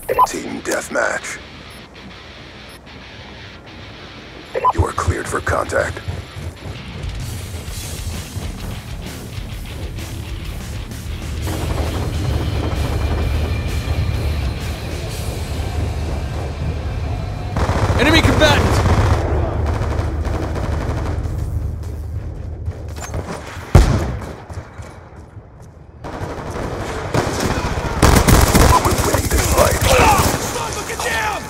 Team deathmatch. You are cleared for contact. Enemy combatant! We're winning this fight. Get down!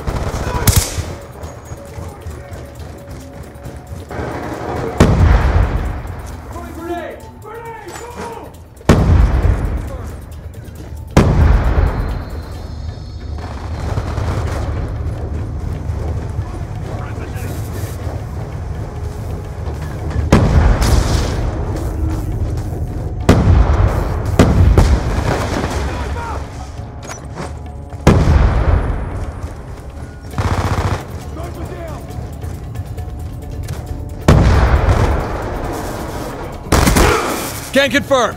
Can confirm.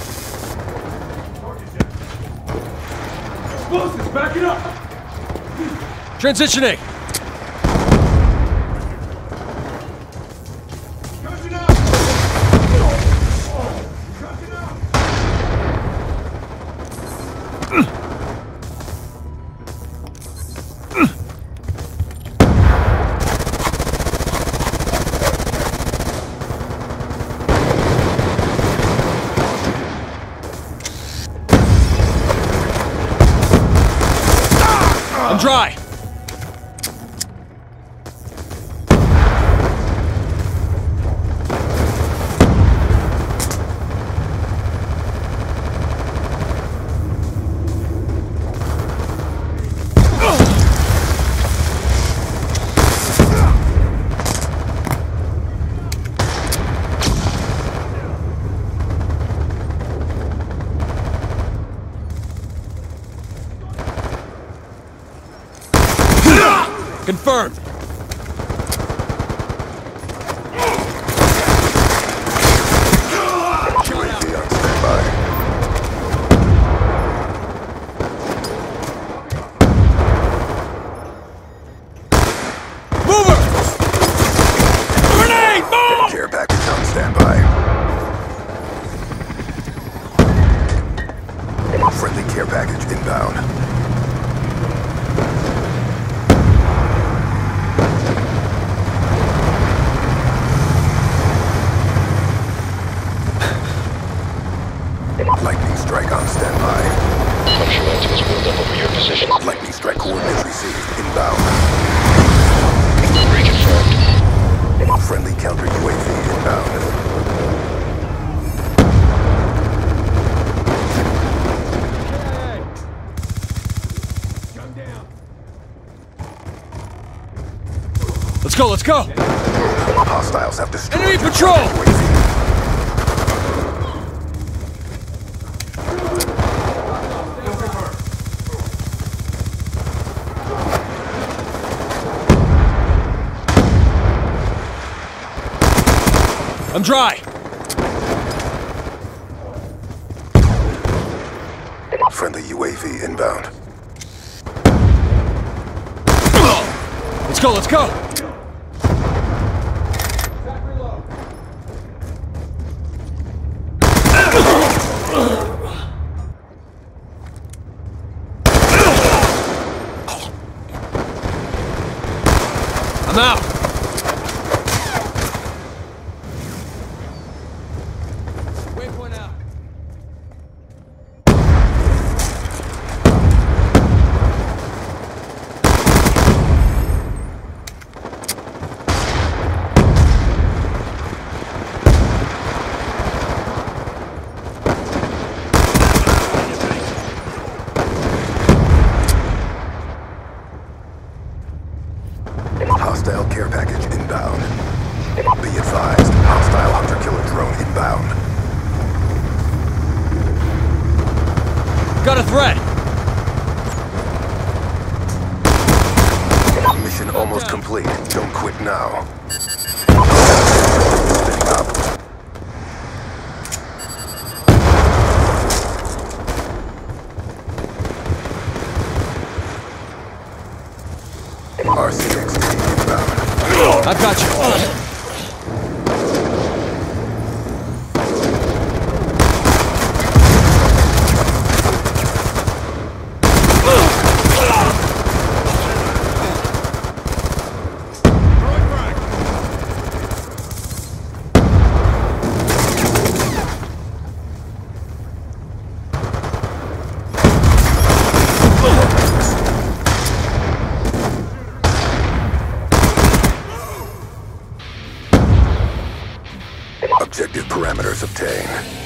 Explosives, back it up! Transitioning. Charging up! Charging up! I'm dry. Confirmed. UAV on standby. Mover! Grenade! Move! Care package on standby. Friendly care package inbound. Lightning strike on standby. Functional antennas build up over your position. Lightning strike coordinates received inbound. Reconfirmed. Friendly counter UAV inbound. Gun down! Let's go, let's go! Hostiles have destroyed Enemy your patrol! UAV. I'm dry. Friendly UAV inbound. Let's go, let's go! I'm out! Waypoint out. Hostile care package inbound. Be advised, hostile hunter-killer drone inbound. Got a threat! Mission almost complete. Don't quit now. Spinning up. RCXD inbound. I've got you. Objective parameters obtained.